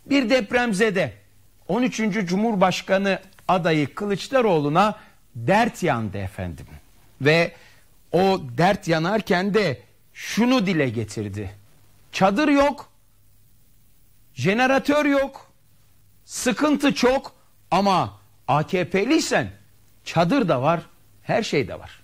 Bir depremzede 13. Cumhurbaşkanı adayı Kılıçdaroğlu'na dert yandı efendim. Ve o dert yanarken de şunu dile getirdi. Çadır yok, jeneratör yok, sıkıntı çok ama AKP'liysen çadır da var, her şey de var.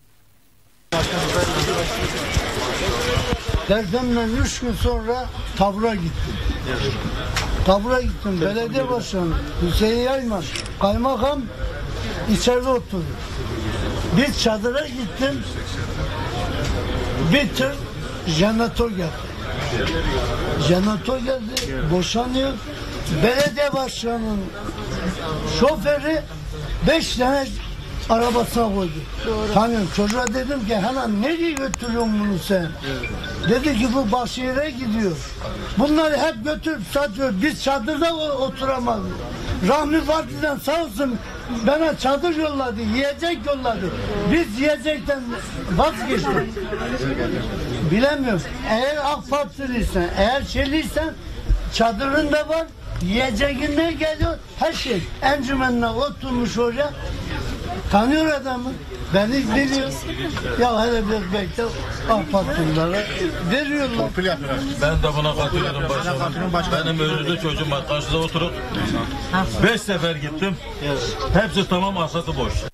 Depremden 3 gün sonra tabura gittim. Tabura gittim. Belediye başkanı Hüseyin Yayman, kaymakam içeride oturdu. Bir çadıra gittim. Bir tır jeneratör geldi. Jeneratör geldi. Boşanıyor. Belediye başkanının şoförü 5 tane arabasına koydu. Tanıyorum. Çocuğa dedim ki hemen nereye götürüyorsun bunu sen? Dedi ki bu Başşehir'e gidiyor. Bunları hep götürüp satıyor. Biz çadırda oturamadık. Rahmi Partisi'den sağ olsun bana çadır yolladı, yiyecek yolladı. Biz yiyecekten vazgeçtik. Bilemiyorum. Eğer AK Partiliysen, eğer şeyliysen çadırın da var, yiyeceğinden geliyor, her şey. Encümenine oturmuş oraya. Tanıyor adamı. Beni biliyor. Ya hele bir bekle AK Partililere veriyorlar. Ben de buna katılıyorum başkanım. Benim özürlü çocuğum var. Karşıda oturup 5 sefer gittim. Hepsi tamam, asası boş.